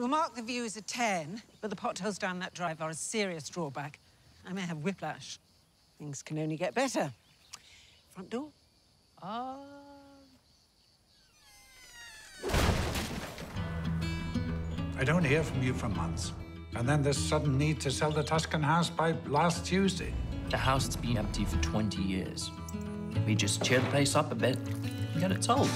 We'll mark the view as a 10, but the potholes down that drive are a serious drawback. I may have whiplash. Things can only get better. Front door? I don't hear from you for months. And then this sudden need to sell the Tuscan house by last Tuesday. The house has been empty for 20 years. We just cheer the place up a bit and get it sold.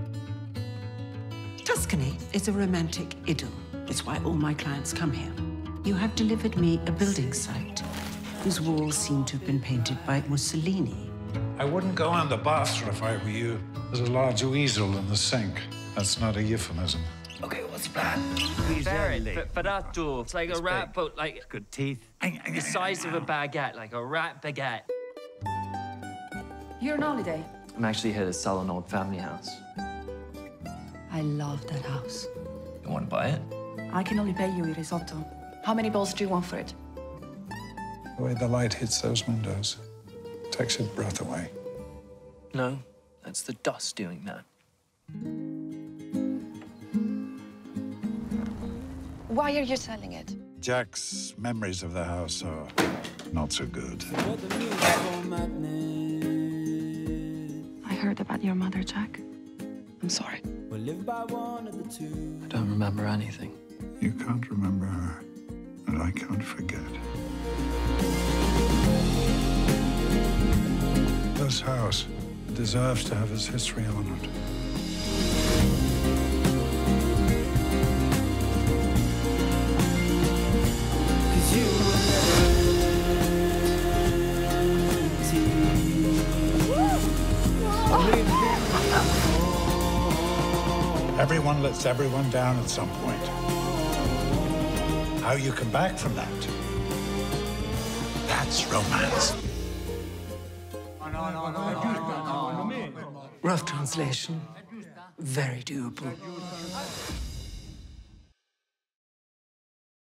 Tuscany is a romantic idyll. It's why all my clients come here. You have delivered me a building site whose walls seem to have been painted by Mussolini. I wouldn't go on the bathroom if I were you. There's a large weasel in the sink. That's not a euphemism. Okay, what's the plan? Barato. It's like a rat, but like Good teeth. the size of a baguette, like a rat baguette. You're on holiday? I'm actually here to sell an old family house. I love that house. You want to buy it? I can only pay you a risotto. How many bowls do you want for it? The way the light hits those windows takes your breath away. No, that's the dust doing that. Why are you selling it? Jack's memories of the house are not so good. I heard about your mother, Jack. I'm sorry. I don't remember anything. You can't remember her, and I can't forget. This house deserves to have its history on it. Everyone lets everyone down at some point. How you come back from that, that's romance. Rough translation. Very doable.